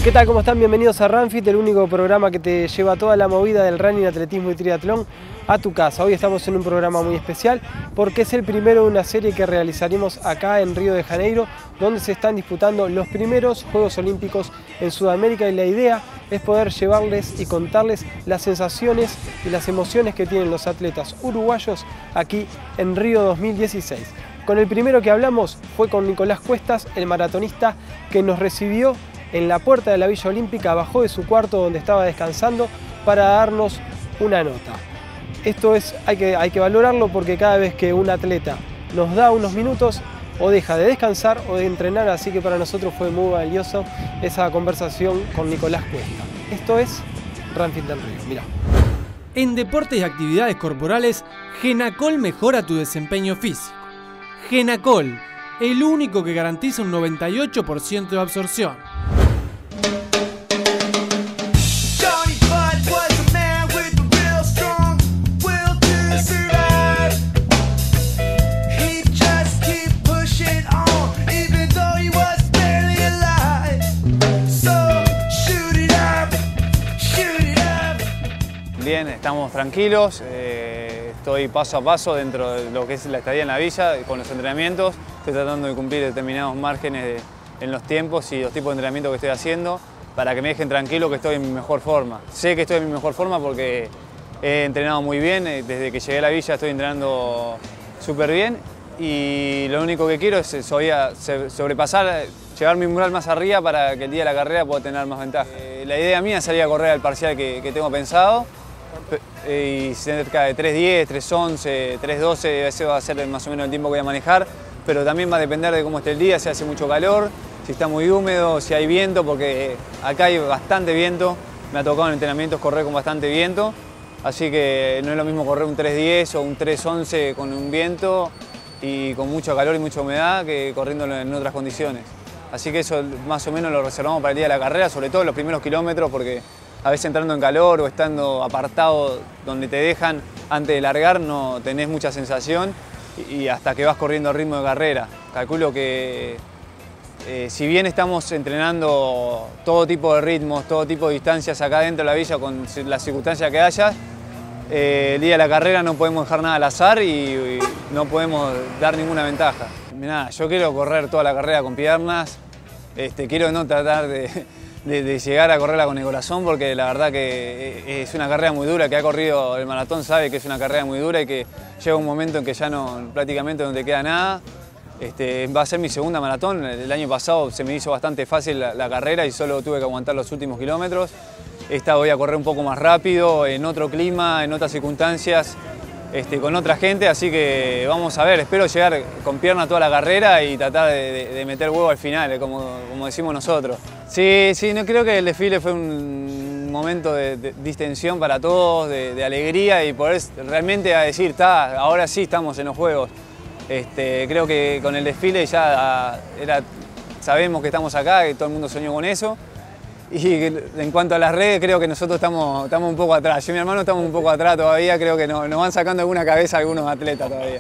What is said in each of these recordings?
¿Qué tal? ¿Cómo están? Bienvenidos a Runfit, el único programa que te lleva toda la movida del running, atletismo y triatlón a tu casa. Hoy estamos en un programa muy especial porque es el primero de una serie que realizaremos acá en Río de Janeiro, donde se están disputando los primeros Juegos Olímpicos en Sudamérica, y la idea es poder llevarles y contarles las sensaciones y las emociones que tienen los atletas uruguayos aquí en Río 2016. Con el primero que hablamos fue con Nicolás Cuestas, el maratonista que nos recibió en la puerta de la Villa Olímpica, bajó de su cuarto donde estaba descansando para darnos una nota. Esto hay que valorarlo, porque cada vez que un atleta nos da unos minutos, o deja de descansar o de entrenar, así que para nosotros fue muy valioso esa conversación con Nicolás Cuestas. Esto es Runfit del Río, mirá. En deportes y actividades corporales, Genacol mejora tu desempeño físico. Genacol, el único que garantiza un 98% de absorción. Bien, estamos tranquilos, estoy paso a paso dentro de lo que es la estadía en la villa con los entrenamientos. Estoy tratando de cumplir determinados márgenes en los tiempos y los tipos de entrenamiento que estoy haciendo para que me dejen tranquilo que estoy en mi mejor forma. Sé que estoy en mi mejor forma porque he entrenado muy bien, desde que llegué a la villa estoy entrenando súper bien, y lo único que quiero es sobrepasar, llevar mi mural más arriba para que el día de la carrera pueda tener más ventaja. La idea mía es salir a correr al parcial que tengo pensado, y cerca de 3:10, 3:11, 3:12, ese va a ser más o menos el tiempo que voy a manejar, pero también va a depender de cómo esté el día, si hace mucho calor, si está muy húmedo, si hay viento, porque acá hay bastante viento, me ha tocado en entrenamientos correr con bastante viento, así que no es lo mismo correr un 3:10 o un 3:11 con un viento y con mucho calor y mucha humedad que corriendo en otras condiciones. Así que eso más o menos lo reservamos para el día de la carrera, sobre todo los primeros kilómetros, porque a veces entrando en calor o estando apartado donde te dejan antes de largar no tenés mucha sensación, y hasta que vas corriendo al ritmo de carrera. Calculo que si bien estamos entrenando todo tipo de ritmos, todo tipo de distancias acá dentro de la villa con las circunstancias que haya, el día de la carrera no podemos dejar nada al azar y no podemos dar ninguna ventaja. Mirá, yo quiero correr toda la carrera con piernas, quiero no tratar de llegar a correrla con el corazón, porque la verdad que es una carrera muy dura. Que ha corrido el maratón sabe que es una carrera muy dura y que llega un momento en que ya prácticamente no te queda nada. Va a ser mi segunda maratón. El año pasado se me hizo bastante fácil la carrera y solo tuve que aguantar los últimos kilómetros. Esta voy a correr un poco más rápido, en otro clima, en otras circunstancias, con otra gente, así que vamos a ver, espero llegar con pierna toda la carrera y tratar de meter huevo al final, como decimos nosotros. Sí, no creo que el desfile fue un momento de distensión para todos, de alegría, y poder realmente decir, ahora sí estamos en los Juegos. Creo que con el desfile ya sabemos que estamos acá, que todo el mundo soñó con eso. Y en cuanto a las redes, creo que nosotros estamos un poco atrás. Yo y mi hermano estamos un poco atrás todavía, creo que nos van sacando alguna cabeza algunos atletas todavía.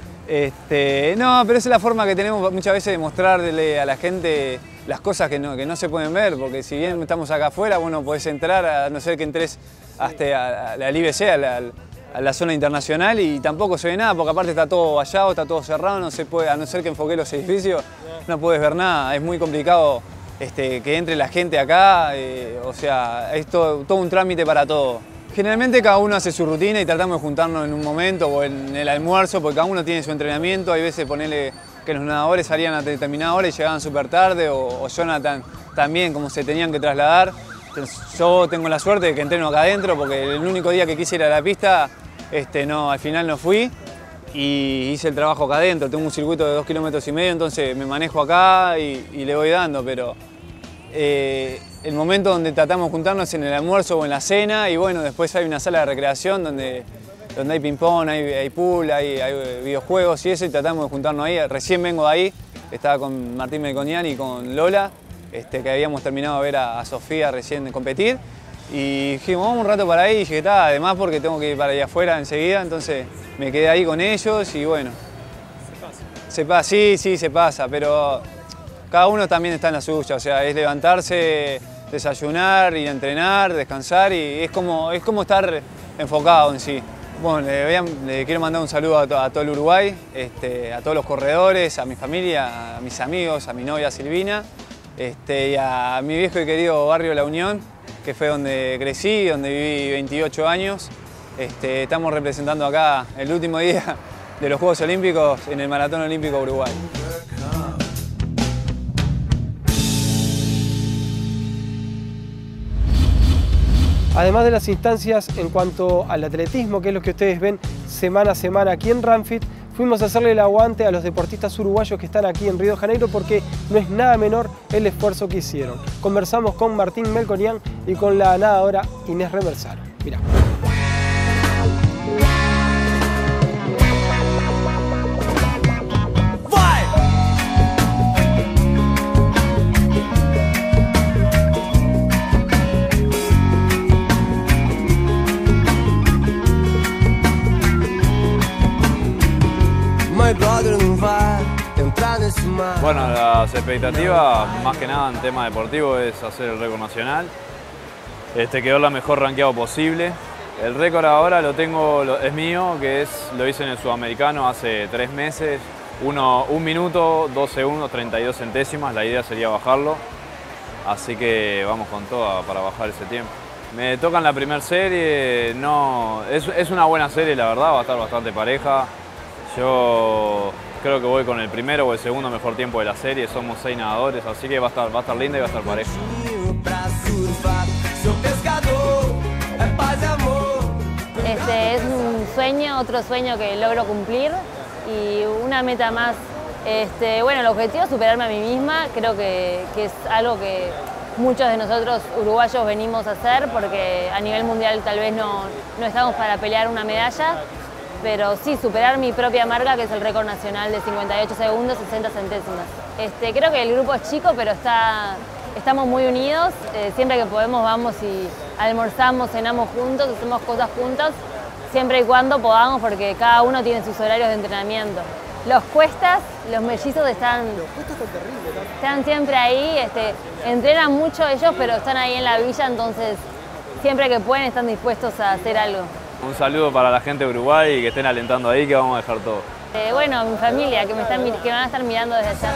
No, pero esa es la forma que tenemos muchas veces de mostrarle a la gente las cosas que no se pueden ver, porque si bien estamos acá afuera, bueno, podés entrar, a no ser que entres hasta al IBC, a la zona internacional, y tampoco se ve nada, porque aparte está todo vallado, está todo cerrado, no se puede, a no ser que enfoque los edificios, no puedes ver nada, es muy complicado. Que entre la gente acá, o sea, es todo un trámite para todo. Generalmente cada uno hace su rutina y tratamos de juntarnos en un momento o en el almuerzo, porque cada uno tiene su entrenamiento. Hay veces ponerle que los nadadores salían a determinada hora y llegaban súper tarde, o Jonathan también, como se tenían que trasladar. Entonces, yo tengo la suerte de que entreno acá adentro, porque el único día que quise ir a la pista, al final no fui. Y hice el trabajo acá adentro, tengo un circuito de 2,5 kilómetros, entonces me manejo acá y le voy dando, pero el momento donde tratamos de juntarnos es en el almuerzo o en la cena, y bueno, después hay una sala de recreación donde hay ping-pong, hay pool, hay videojuegos y eso, y tratamos de juntarnos ahí. Recién vengo de ahí, estaba con Martín Melconian y con Lola, que habíamos terminado de ver a Sofía recién de competir, y dijimos, vamos un rato para ahí, y dije, además porque tengo que ir para allá afuera enseguida, entonces me quedé ahí con ellos y bueno. Se pasa, sí, se pasa, pero cada uno también está en la suya, o sea, es levantarse, desayunar, ir a entrenar, descansar y es como estar enfocado en sí. Bueno, le quiero mandar un saludo a todo el Uruguay, a todos los corredores, a mi familia, a mis amigos, a mi novia Silvina y a mi viejo y querido barrio La Unión, que fue donde crecí, donde viví 28 años. Estamos representando acá el último día de los Juegos Olímpicos en el Maratón Olímpico Uruguay. Además de las instancias en cuanto al atletismo, que es lo que ustedes ven semana a semana aquí en Runfit, fuimos a hacerle el aguante a los deportistas uruguayos que están aquí en Río de Janeiro porque no es nada menor el esfuerzo que hicieron. Conversamos con Martín Melconian y con la nadadora Inés Remersaro. Mirá. Bueno, las expectativas, más que nada en tema deportivo, es hacer el récord nacional. Quedó la mejor rankeado posible. El récord ahora es mío, lo hice en el Sudamericano hace 3 meses. 1 minuto, 2 segundos, 32 centésimas. La idea sería bajarlo. Así que vamos con toda para bajar ese tiempo. Me tocan la primera serie, es una buena serie la verdad, va a estar bastante pareja. Yo creo que voy con el primero o el segundo mejor tiempo de la serie, somos 6 nadadores, así que va a estar linda y va a estar pareja. Es un sueño, otro sueño que logro cumplir y una meta más. Bueno, el objetivo es superarme a mí misma, creo que es algo que muchos de nosotros uruguayos venimos a hacer porque a nivel mundial tal vez no estamos para pelear una medalla. Pero sí, superar mi propia marca, que es el récord nacional de 58 segundos, 60 centésimas. Creo que el grupo es chico, pero estamos muy unidos. Siempre que podemos vamos y almorzamos, cenamos juntos, hacemos cosas juntos, siempre y cuando podamos, porque cada uno tiene sus horarios de entrenamiento. Los cuestas, los mellizos están siempre ahí, entrenan mucho ellos, pero están ahí en la villa, entonces siempre que pueden están dispuestos a hacer algo. Un saludo para la gente de Uruguay y que estén alentando ahí, que vamos a dejar todo. Bueno, a mi familia, que van a estar mirando desde allá.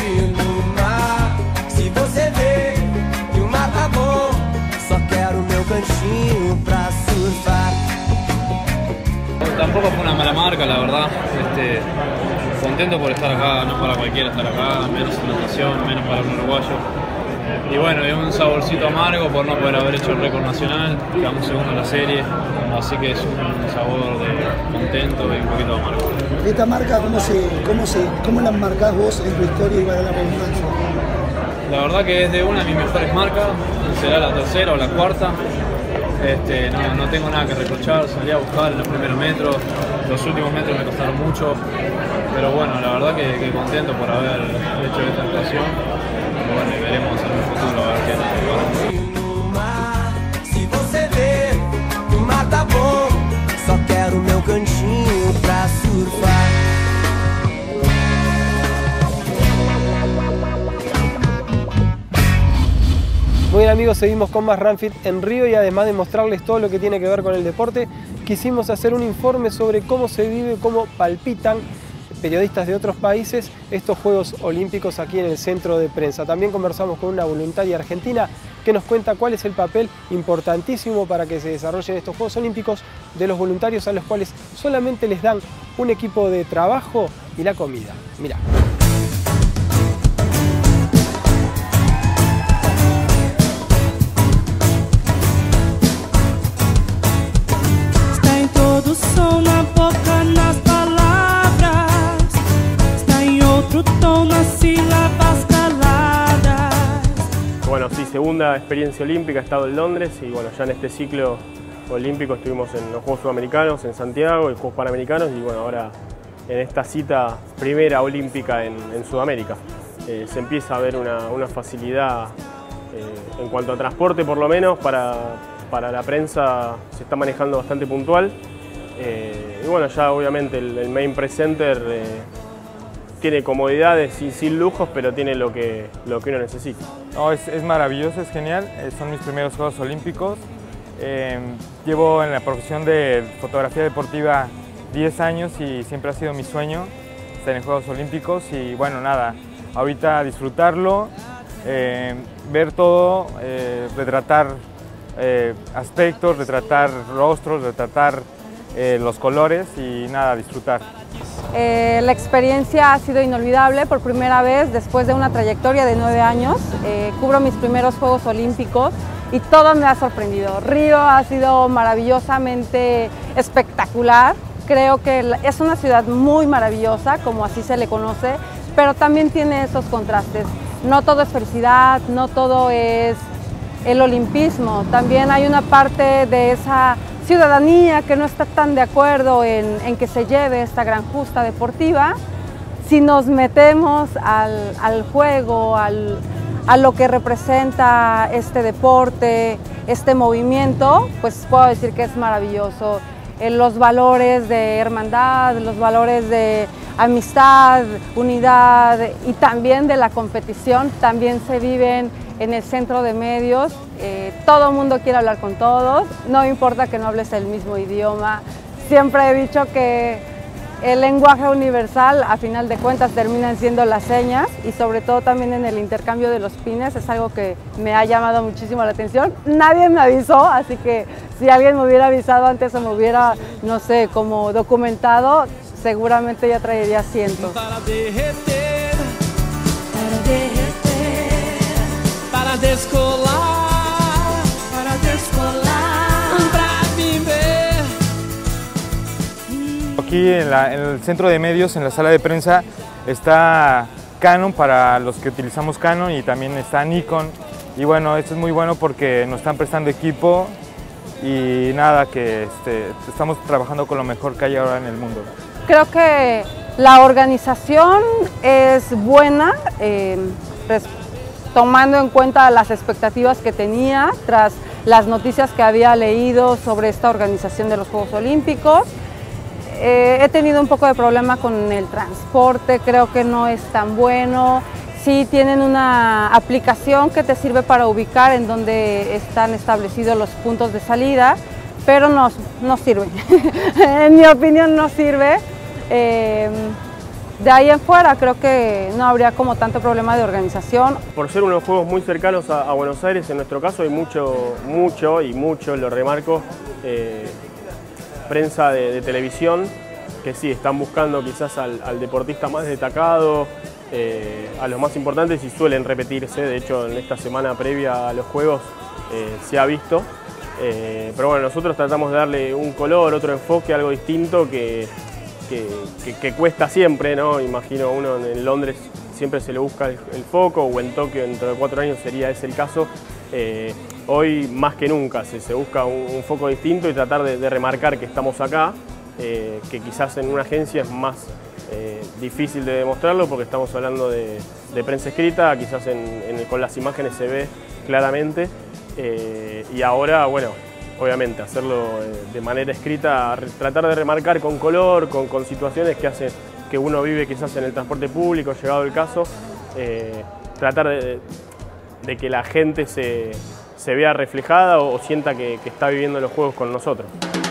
Tampoco fue una mala marca, la verdad. Contento por estar acá, no para cualquiera estar acá, menos en natación, menos para un uruguayo. Y bueno, es un saborcito amargo por no poder haber hecho el récord nacional, quedamos segundo en la serie, así que es un sabor de contento y un poquito amargo. ¿Esta marca cómo la marcás vos en tu historia y para la redundancia? La verdad que es de una de mis mejores marcas, será la tercera o la cuarta. No tengo nada que reprochar, salí a buscar en los primeros metros, los últimos metros me costaron mucho, pero bueno, la verdad que contento por haber hecho esta actuación. Bueno, y veremos en el futuro a ver qué tal. Muy bien amigos, seguimos con más Runfit en Río y además de mostrarles todo lo que tiene que ver con el deporte, quisimos hacer un informe sobre cómo se vive, cómo palpitan periodistas de otros países estos Juegos Olímpicos aquí en el centro de prensa. También conversamos con una voluntaria argentina que nos cuenta cuál es el papel importantísimo para que se desarrollen estos Juegos Olímpicos de los voluntarios a los cuales solamente les dan un equipo de trabajo y la comida. Mirá. Está em todo som na boca, nas palavras, está em outro tom nas sílabas caladas. Bueno, sí, segunda experiencia olímpica, he estado en Londres y bueno, ya en este ciclo olímpico estuvimos en los Juegos Sudamericanos en Santiago y Juegos Panamericanos y bueno, ahora en esta cita primera olímpica en Sudamérica. Se empieza a ver una facilidad en cuanto a transporte por lo menos, para la prensa se está manejando bastante puntual. Y bueno, ya obviamente el main presenter tiene comodidades sin lujos, pero tiene lo que uno necesita. No, es maravilloso, es genial, son mis primeros Juegos Olímpicos. Llevo en la profesión de fotografía deportiva 10 años y siempre ha sido mi sueño estar en Juegos Olímpicos y bueno, nada, ahorita disfrutarlo, ver todo, retratar aspectos, retratar rostros, retratar los colores y nada, disfrutar. La experiencia ha sido inolvidable. Por primera vez, después de una trayectoria de 9 años, cubro mis primeros Juegos Olímpicos y todo me ha sorprendido. Río ha sido maravillosamente espectacular. Creo que es una ciudad muy maravillosa, como así se le conoce, pero también tiene esos contrastes. No todo es felicidad, no todo es el olimpismo. También hay una parte de esa ciudadanía que no está tan de acuerdo en que se lleve esta gran justa deportiva. Si nos metemos al juego, a lo que representa este deporte, este movimiento, pues puedo decir que es maravilloso. Los valores de hermandad, los valores de amistad, unidad y también de la competición también se viven en el centro de medios. Todo el mundo quiere hablar con todos, no importa que no hables el mismo idioma. Siempre he dicho que el lenguaje universal, a final de cuentas, terminan siendo las señas y sobre todo también en el intercambio de los pines es algo que me ha llamado muchísimo la atención. Nadie me avisó, así que si alguien me hubiera avisado antes o me hubiera, no sé, como documentado, seguramente ya traería cientos. Para derreter, para descolar, para viver. Aquí en el centro de medios, en la sala de prensa, está Canon para los que utilizamos Canon y también está Nikon. Y bueno, esto es muy bueno porque nos están prestando equipo y nada, que estamos trabajando con lo mejor que hay ahora en el mundo. Creo que la organización es buena, tomando en cuenta las expectativas que tenía tras las noticias que había leído sobre esta organización de los Juegos Olímpicos. He tenido un poco de problema con el transporte, creo que no es tan bueno. Sí tienen una aplicación que te sirve para ubicar en donde están establecidos los puntos de salida, pero no sirve. En mi opinión no sirve. De ahí en fuera creo que no habría como tanto problema de organización. Por ser unos juegos muy cercanos a Buenos Aires, en nuestro caso hay mucho, lo remarco, prensa de televisión, que sí, están buscando quizás al deportista más destacado, a los más importantes y suelen repetirse. De hecho, en esta semana previa a los Juegos se ha visto. Pero bueno, nosotros tratamos de darle un color, otro enfoque, algo distinto que cuesta siempre, ¿no? Imagino uno en Londres siempre se le busca el foco, o en Tokio dentro de 4 años sería ese el caso. Hoy más que nunca se busca un foco distinto y tratar de remarcar que estamos acá, que quizás en una agencia es más difícil de demostrarlo porque estamos hablando de prensa escrita, quizás con las imágenes se ve claramente, y ahora, bueno, obviamente hacerlo de manera escrita, tratar de remarcar con color, con situaciones que hacen que uno vive quizás en el transporte público, llegado el caso, tratar de que la gente se vea reflejada o sienta que está viviendo los juegos con nosotros.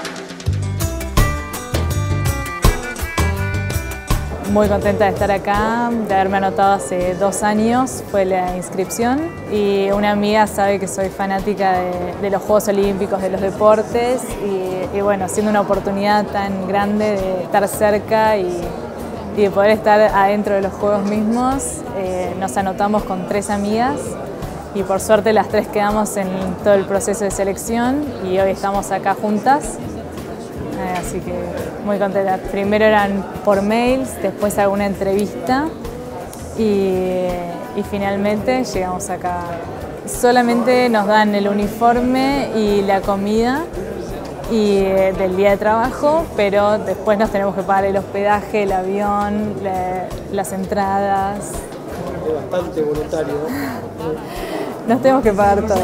Muy contenta de estar acá, de haberme anotado hace 2 años, fue la inscripción, y una amiga sabe que soy fanática de los Juegos Olímpicos, de los deportes, y bueno, siendo una oportunidad tan grande de estar cerca y de poder estar adentro de los Juegos mismos, nos anotamos con 3 amigas y por suerte las 3 quedamos en todo el proceso de selección y hoy estamos acá juntas. Así que muy contenta. Primero eran por mails, después alguna entrevista y finalmente llegamos acá. Solamente nos dan el uniforme y la comida del día de trabajo, pero después nos tenemos que pagar el hospedaje, el avión, las entradas. Es bastante voluntario, ¿no? Nos tenemos que pagar todo.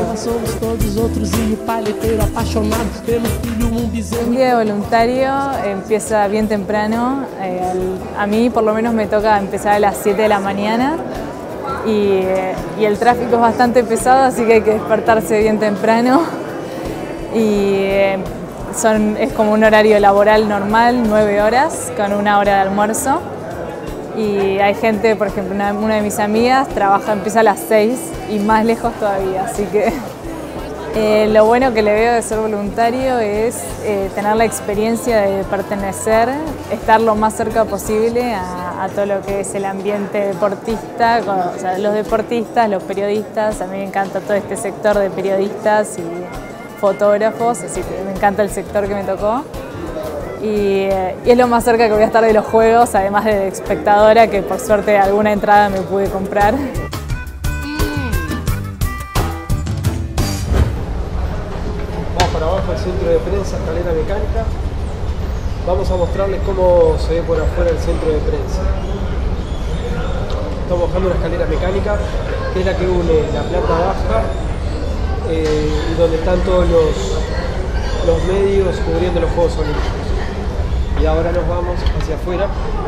Un día de voluntario empieza bien temprano. A mí por lo menos me toca empezar a las 7 de la mañana y el tráfico es bastante pesado, así que hay que despertarse bien temprano. Y es como un horario laboral normal, 9 horas, con 1 hora de almuerzo. Y hay gente, por ejemplo, una de mis amigas empieza a las 6 y más lejos todavía, así que lo bueno que le veo de ser voluntario es tener la experiencia de pertenecer, estar lo más cerca posible a todo lo que es el ambiente deportista, o sea, los deportistas, los periodistas. A mí me encanta todo este sector de periodistas y fotógrafos, así que me encanta el sector que me tocó. Y es lo más cerca que voy a estar de los juegos, además de espectadora, que por suerte alguna entrada me pude comprar. Vamos para abajo al centro de prensa, escalera mecánica. Vamos a mostrarles cómo se ve por afuera el centro de prensa. Estamos bajando una escalera mecánica, que es la que une la planta baja y donde están todos los medios cubriendo los Juegos Olímpicos. Y ahora nos vamos hacia afuera.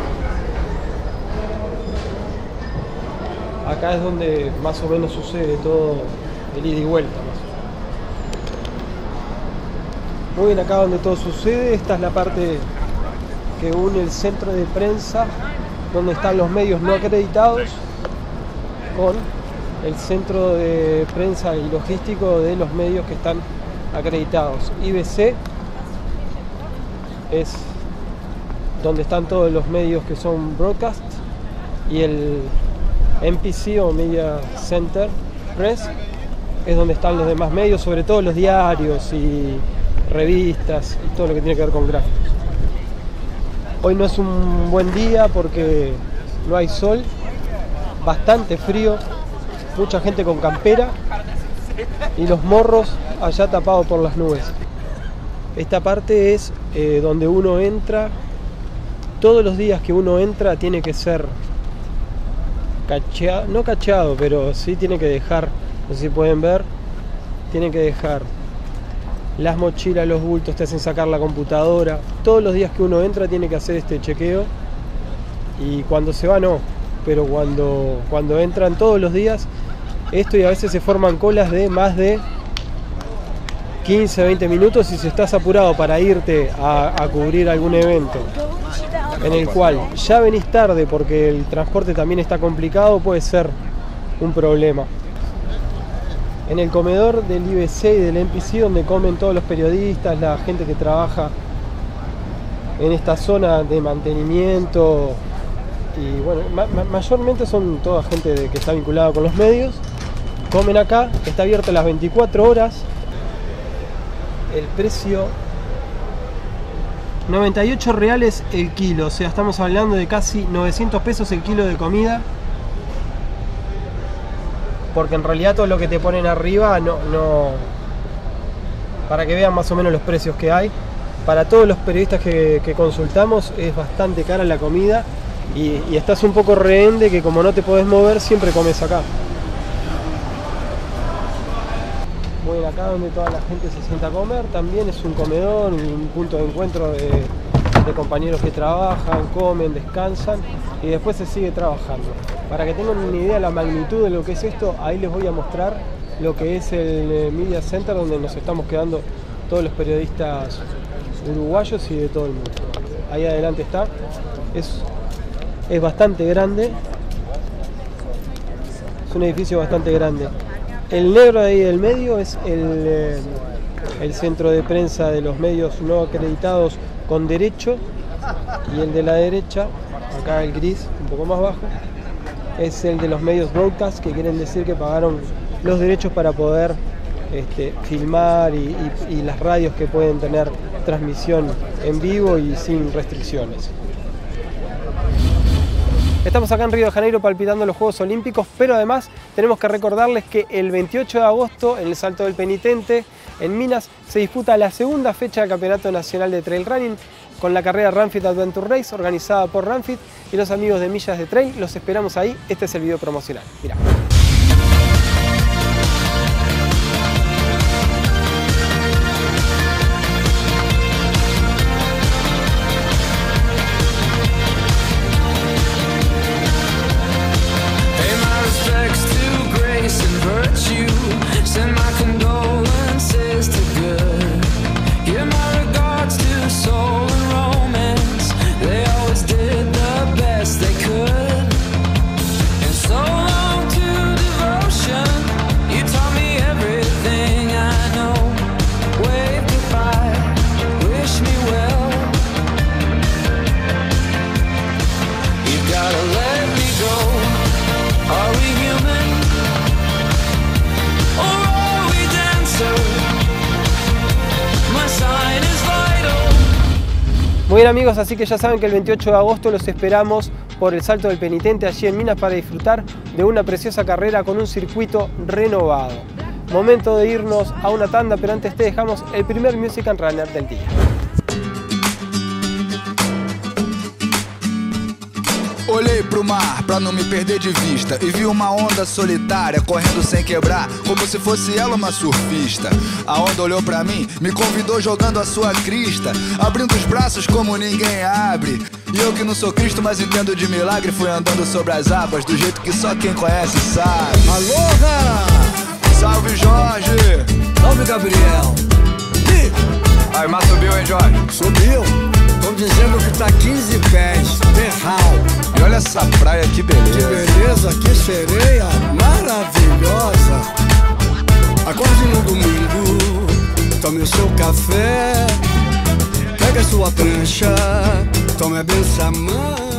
Acá es donde más o menos sucede todo el ida y vuelta. Muy bien, acá donde todo sucede, esta es la parte que une el centro de prensa, donde están los medios no acreditados, con el centro de prensa y logístico de los medios que están acreditados. IBC es donde están todos los medios que son broadcast, y el MPC o Media Center Press es donde están los demás medios, sobre todo los diarios y revistas y todo lo que tiene que ver con gráficos. Hoy no es un buen día porque no hay sol, bastante frío, mucha gente con campera y los morros allá tapados por las nubes. Esta parte es donde uno entra. Todos los días que uno entra tiene que ser cacheado, no cacheado, pero sí tiene que dejar, no sé si pueden ver, tiene que dejar las mochilas, los bultos, te hacen sacar la computadora. Todos los días que uno entra tiene que hacer este chequeo, y cuando se va no, pero cuando entran todos los días esto, y a veces se forman colas de más de 15, 20 minutos, y si estás apurado para irte a cubrir algún evento en el cual ya venís tarde porque el transporte también está complicado, puede ser un problema. En el comedor del IBC y del MPC, donde comen todos los periodistas, la gente que trabaja en esta zona de mantenimiento, y bueno, mayormente son toda gente que está vinculada con los medios, comen acá. Está abierto las 24 horas. El precio, 98 reales el kilo, o sea, estamos hablando de casi 900 pesos el kilo de comida, porque en realidad todo lo que te ponen arriba no, para que vean más o menos los precios que hay. Para todos los periodistas que consultamos es bastante cara la comida, y estás un poco rehén de que como no te podés mover, siempre comes acá. Muy bien, acá donde toda la gente se sienta a comer, también es un comedor, un punto de encuentro de compañeros que trabajan, comen, descansan y después se sigue trabajando. Para que tengan una idea de la magnitud de lo que es esto, ahí les voy a mostrar lo que es el Media Center, donde nos estamos quedando todos los periodistas uruguayos y de todo el mundo. Ahí adelante está, es bastante grande, es un edificio bastante grande. El negro de ahí del medio es el centro de prensa de los medios no acreditados con derecho, y el de la derecha, acá el gris, un poco más bajo, es el de los medios broadcast, que quieren decir que pagaron los derechos para poder filmar, y las radios que pueden tener transmisión en vivo y sin restricciones. Estamos acá en Río de Janeiro palpitando los Juegos Olímpicos, pero además tenemos que recordarles que el 28 de agosto en el Salto del Penitente, en Minas, se disputa la segunda fecha del Campeonato Nacional de Trail Running con la carrera Runfit Adventure Race organizada por Runfit y los amigos de Millas de Trail. Los esperamos ahí, este es el video promocional. Mirá. Muy bien amigos, así que ya saben que el 28 de agosto los esperamos por el Salto del Penitente allí en Minas para disfrutar de una preciosa carrera con un circuito renovado. Momento de irnos a una tanda, pero antes te dejamos el primer Music and Runner del día. Olhei pro mar pra não me perder de vista e vi uma onda solitária correndo sem quebrar, como se fosse ela uma surfista. A onda olhou pra mim, me convidou jogando a sua crista, abrindo os braços como ninguém abre. E eu que não sou Cristo, mas entendo de milagre, fui andando sobre as águas do jeito que só quem conhece sabe. Aloha! Salve Jorge! Salve Gabriel! E? Aí, mas subiu, hein, Jorge? Subiu! Estão dizendo que tá 15 pés, terral. E olha essa praia, que beleza. Que beleza, que sereia maravilhosa. Acorde no domingo, tome o seu café, pega a sua prancha, tome a benção.